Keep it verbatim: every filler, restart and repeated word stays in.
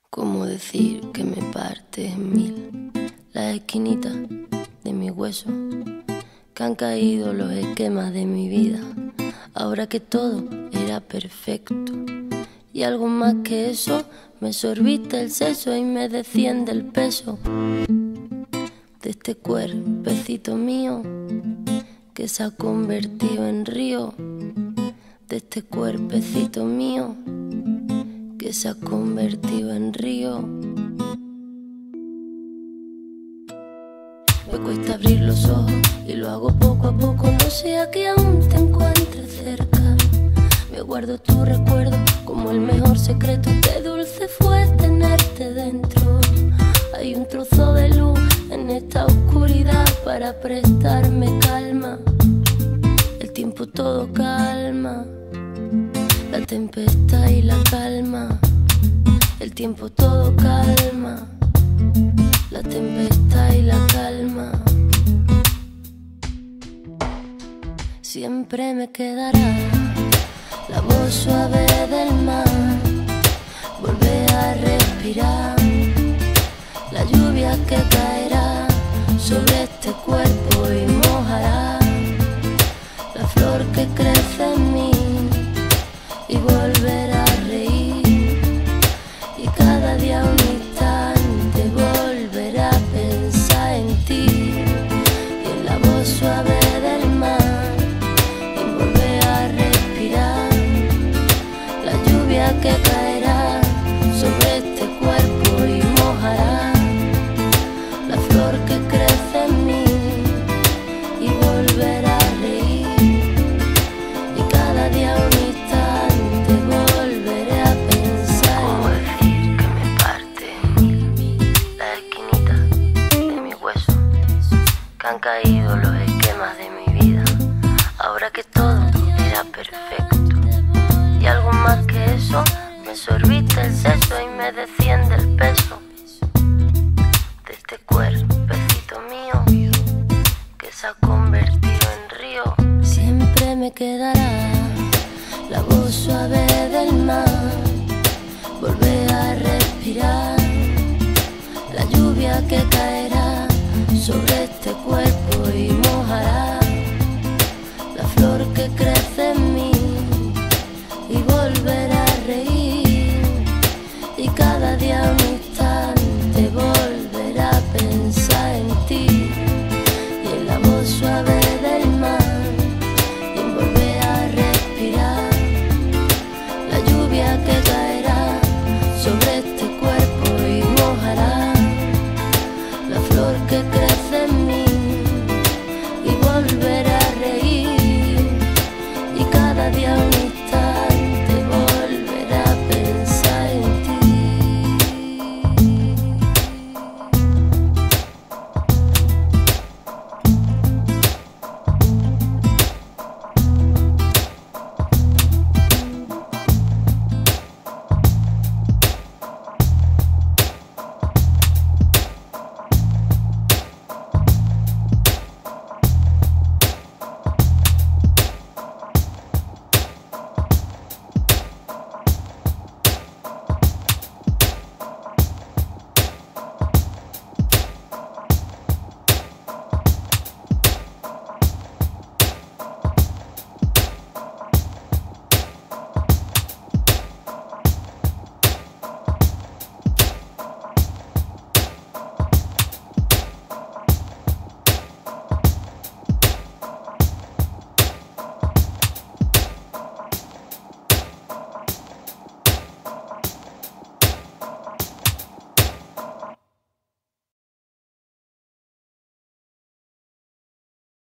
¿Cómo decir que me parte en mil las esquinitas de mi hueso? Que han caído los esquemas de mi vida, ahora que todo era perfecto. Y algo más que eso, me sorbiste el seso y me desciende el peso de este cuerpecito mío que se ha convertido en río, de este cuerpecito mío que se ha convertido en río. Me cuesta abrir los ojos y lo hago poco a poco, no sea que aún te encuentres cerca. Me guardo tu recuerdo como el mejor secreto, qué dulce fue tenerte dentro. Hay un trozo de luz en esta oscuridad para prestarme calma. El tiempo todo calma, la tempestad y la calma. El tiempo todo calma, la tempestad y la calma. Siempre me quedará la voz suave del mar, volver a respirar la lluvia que caerá sobre este cuerpo y mojará la flor que crece en mí, y volver a reír, y cada día un instante volver a pensar en ti, y en la voz suave del mar, y volver a respirar la lluvia que caerá sobre este cuerpo y mojará la flor que crece en mí, y volver a reír, y cada día un instante volveré a pensar. ¿Cómo decir que me parte en mil las esquinitas de mi hueso? Que han caído los esquemas de mi vida, ahora que todo era perfecto. Y algo más que eso, me sorbiste el seso y me desciende el peso de este cuerpecito mío que se ha convertido en río. Siempre me quedará la voz suave del mar, volver a respirar la lluvia que caerá sobre este cuerpo y mojará la flor que crece en mí, y volver a reír, y cada día